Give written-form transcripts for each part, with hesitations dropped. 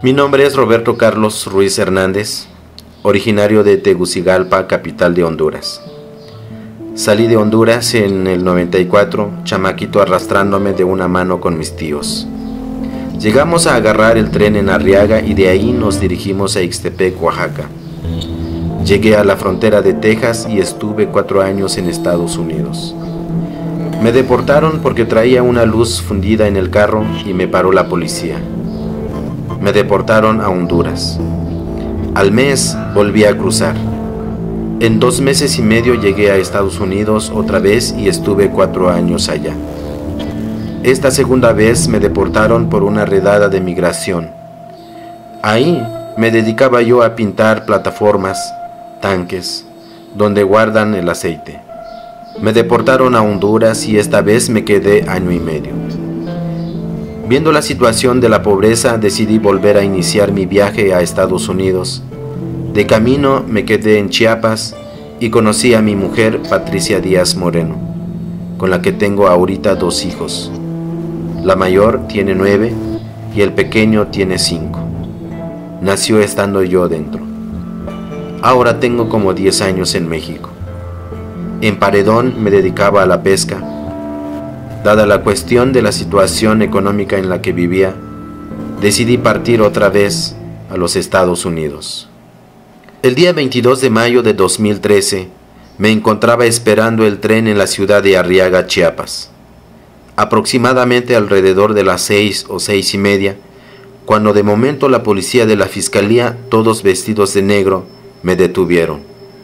Mi nombre es Roberto Carlos Ruiz Hernández, originario de Tegucigalpa, capital de Honduras. Salí de Honduras en el 94, chamaquito arrastrándome de una mano con mis tíos. Llegamos a agarrar el tren en Arriaga y de ahí nos dirigimos a Ixtepec, Oaxaca. Llegué a la frontera de Texas y estuve 4 años en Estados Unidos. Me deportaron porque traía una luz fundida en el carro y me paró la policía. Me deportaron a Honduras. Al mes volví a cruzar. En 2 meses y medio llegué a Estados Unidos otra vez y estuve 4 años allá. Esta segunda vez me deportaron por una redada de migración. Ahí me dedicaba yo a pintar plataformas, tanques, donde guardan el aceite. Me deportaron a Honduras y esta vez me quedé 1 año y medio. Viendo la situación de la pobreza, decidí volver a iniciar mi viaje a Estados Unidos. De camino me quedé en Chiapas y conocí a mi mujer, Patricia Díaz Moreno, con la que tengo ahorita 2 hijos. La mayor tiene 9 y el pequeño tiene 5. Nació estando yo dentro. Ahora tengo como 10 años en México. En Paredón me dedicaba a la pesca. Dada la cuestión de la situación económica en la que vivía, decidí partir otra vez a los Estados Unidos. El día 22 de mayo de 2013 me encontraba esperando el tren en la ciudad de Arriaga, Chiapas. Aproximadamente alrededor de las 6 o 6:30, cuando de momento la policía de la fiscalía, todos vestidos de negro, me detuvieron.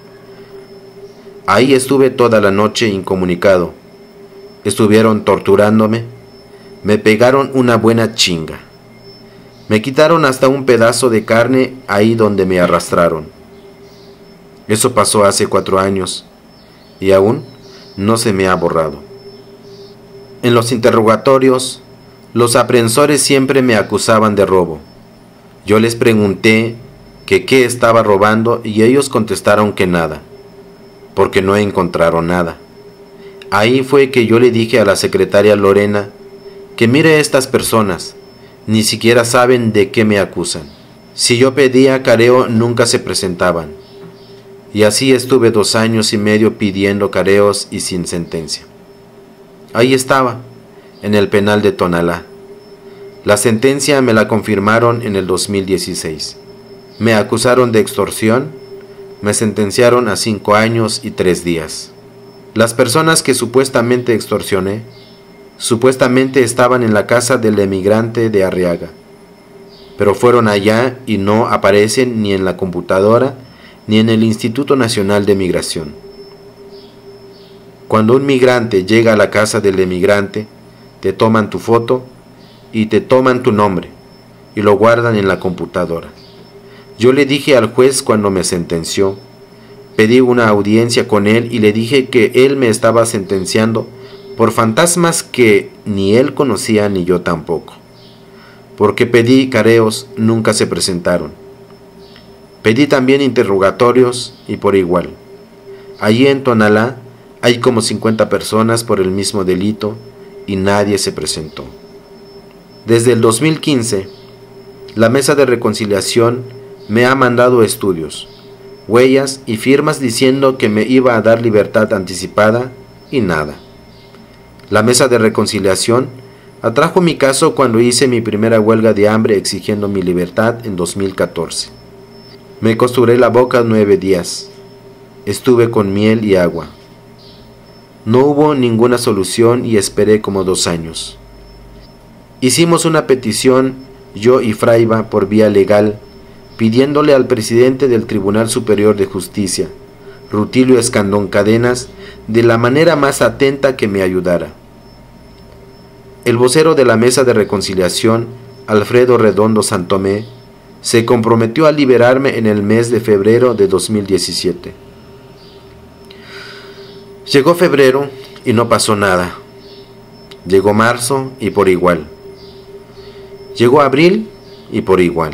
Ahí estuve toda la noche incomunicado. Estuvieron torturándome, me pegaron una buena chinga. Me quitaron hasta un pedazo de carne ahí donde me arrastraron. Eso pasó hace 4 años y aún no se me ha borrado. En los interrogatorios, los aprensores siempre me acusaban de robo. Yo les pregunté que qué estaba robando y ellos contestaron que nada, porque no encontraron nada. Ahí fue que yo le dije a la secretaria Lorena que mire estas personas, ni siquiera saben de qué me acusan. Si yo pedía careo nunca se presentaban. Y así estuve 2 años y medio pidiendo careos y sin sentencia. Ahí estaba, en el penal de Tonalá. La sentencia me la confirmaron en el 2016. Me acusaron de extorsión, me sentenciaron a 5 años y 3 días. Las personas que supuestamente extorsioné, supuestamente estaban en la casa del emigrante de Arriaga, pero fueron allá y no aparecen ni en la computadora ni en el Instituto Nacional de Migración. Cuando un migrante llega a la casa del emigrante, te toman tu foto y te toman tu nombre y lo guardan en la computadora. Yo le dije al juez cuando me sentenció, pedí una audiencia con él y le dije que él me estaba sentenciando por fantasmas que ni él conocía ni yo tampoco. Porque pedí careos, nunca se presentaron. Pedí también interrogatorios y por igual. Allí en Tonalá hay como 50 personas por el mismo delito y nadie se presentó. Desde el 2015, la Mesa de Reconciliación me ha mandado estudios, huellas y firmas diciendo que me iba a dar libertad anticipada y nada. La Mesa de Reconciliación atrajo mi caso cuando hice mi primera huelga de hambre exigiendo mi libertad en 2014. Me costuré la boca 9 días. Estuve con miel y agua. No hubo ninguna solución y esperé como 2 años. Hicimos una petición, yo y Fraiba, por vía legal, pidiéndole al presidente del Tribunal Superior de Justicia, Rutilio Escandón Cadenas, de la manera más atenta que me ayudara. El vocero de la Mesa de Reconciliación, Alfredo Redondo Santomé, se comprometió a liberarme en el mes de febrero de 2017. Llegó febrero y no pasó nada. Llegó marzo y por igual. Llegó abril y por igual.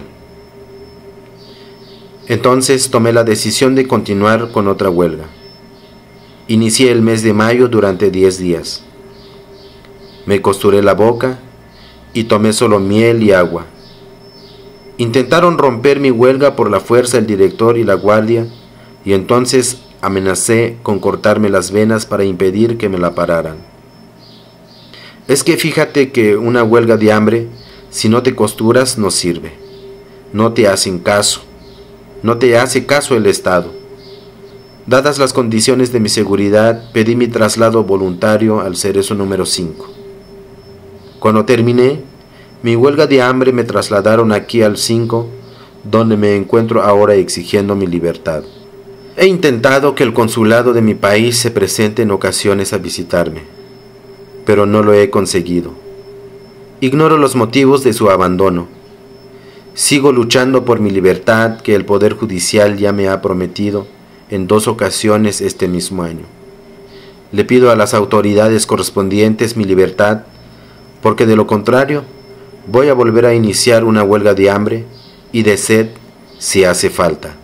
Entonces tomé la decisión de continuar con otra huelga. Inicié el mes de mayo durante 10 días. Me costuré la boca y tomé solo miel y agua. Intentaron romper mi huelga por la fuerza el director y la guardia, y entonces amenacé con cortarme las venas para impedir que me la pararan. Es que fíjate que una huelga de hambre, si no te costuras, no sirve. No te hacen caso. No te hace caso el Estado. Dadas las condiciones de mi seguridad, pedí mi traslado voluntario al Cerezo número 5. Cuando terminé mi huelga de hambre, me trasladaron aquí al 5, donde me encuentro ahora exigiendo mi libertad. He intentado que el consulado de mi país se presente en ocasiones a visitarme, pero no lo he conseguido. Ignoro los motivos de su abandono. Sigo luchando por mi libertad que el Poder Judicial ya me ha prometido en 2 ocasiones este mismo año. Le pido a las autoridades correspondientes mi libertad, porque de lo contrario voy a volver a iniciar una huelga de hambre y de sed si hace falta.